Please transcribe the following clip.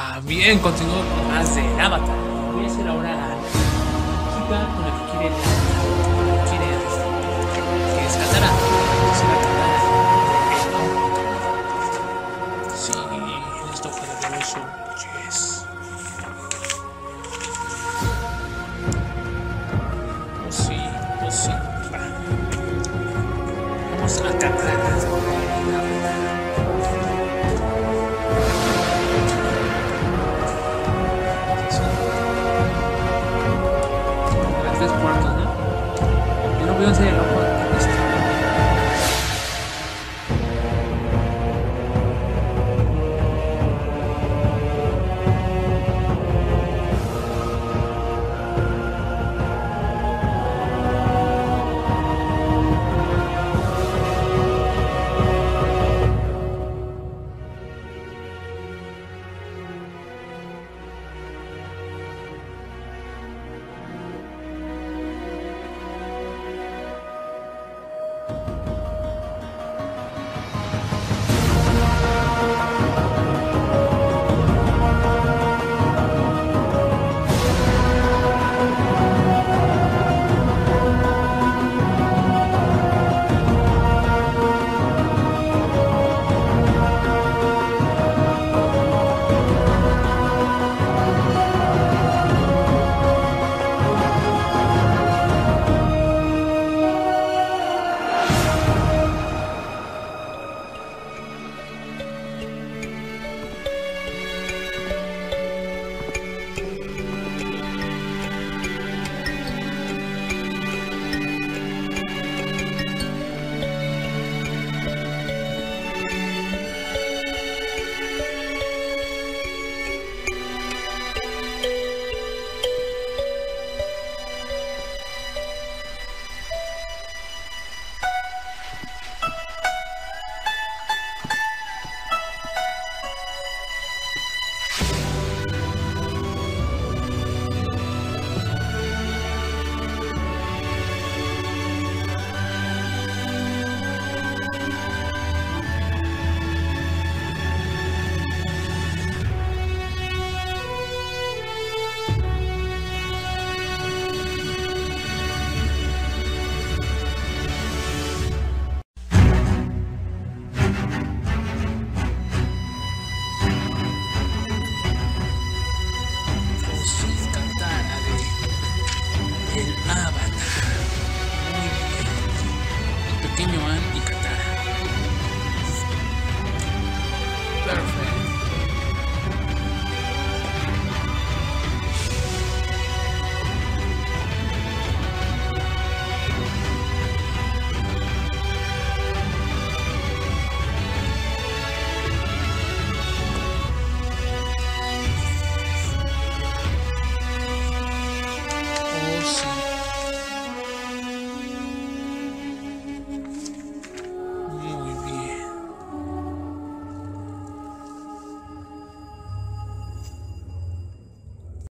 Bien, continúo con más de Avatar. Voy a hacer ahora la chica con la que quiere rescatar se va a tratar sí, esto poderoso. Yes. Oh sí, oh sí. Vamos a cantar. Tres cuartos, ¿no? Yo no veo en serio el ojo de esto. Oh sí, cantar a ver el Avatar.